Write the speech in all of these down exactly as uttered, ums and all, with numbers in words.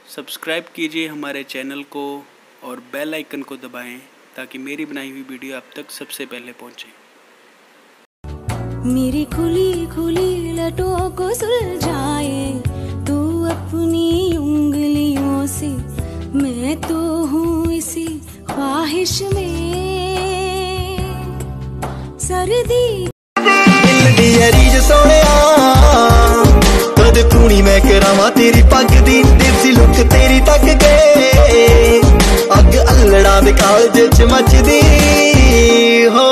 Subscribe कीजिए हमारे channel को और बेल आइकन को दबाएं ताकि मेरी बनाई हुई वीडियो आप तक सबसे पहले पहुंचे। मेरी खुली खुली लटों को सुलझाए तू अपनी उंगलियों से, मैं तो हूँ इसी ख्वाहिश में सर्दी पूनी मैं करावा तेरी पग दी देसी लुक तेरी तक गए अग अल्लड़ा दे कालज च मचदी हो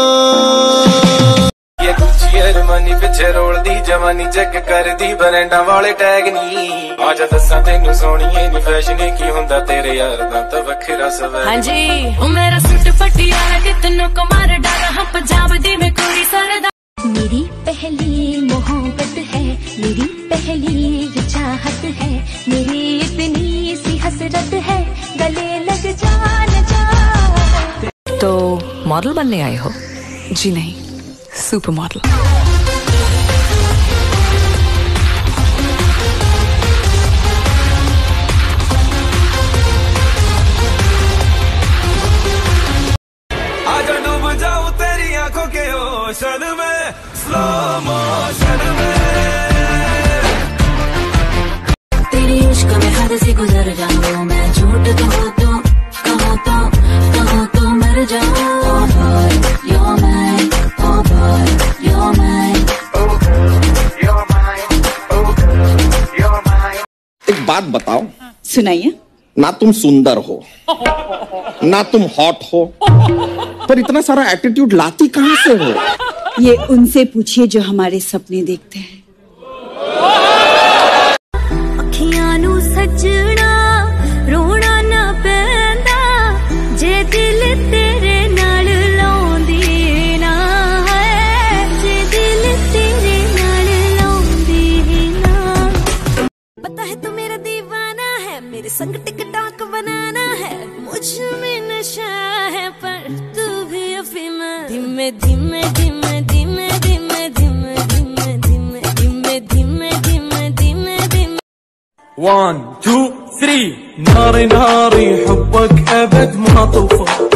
ये गुच्ची अरमानी पिछे रोल दी जवानी चेक कर दी बरंडा वाले टैग नी आजा दसा तेनू सोहणीए नी फैशन की हुंदा तेरे यार दा तां वखरा सवाल। हां जी ओ मेरा सूट पटियाला ते तन्नू कमार डाला हम पंजाब दी मैं कुड़ी सरदा। मेरी पहली मोहब्बत है, मेरी पहली चाहत है, मेरी इतनी सी हसरत है, गले लग जा न जा। तो मॉडल बनने आए हो? जी नहीं, सुपर मॉडल। आजा डूब जाऊं तेरी आंखों के ओशन में, स्लो मोशन में, तेरी इश्क में हद से गुजर जाऊं मैं, झूठ कहूं तो कहूं तो कहूं तो मर जाऊं। Oh boy, you're mine, oh boy, you're mine, oh girl, you're mine, oh girl, you're mine। एक बात बताओ, सुनाइए। ना तुम सुंदर हो ना तुम हॉट हो, पर इतना सारा एटीट्यूड लाती कहाँ से हो? ये उनसे पूछिए जो हमारे सपने देखते हैं। अखियां नू सजना रोना ना पैंदा जे दिल तेरे नाल लाउंदी ना है, जे दिल तेरे नाल लाउंदी ना। पता है तू मेरा दीवाना है, मेरे संग टिक टॉक बनाना है, मुझ में नशा है पर तू भी अफीम। धीमे धीमे धीमे धीमे धीमे धीमे धीमे धीमे धीमे धीमे धीमे धीमे धीमे। One two three. ناري ناري حبك أبد ما طفى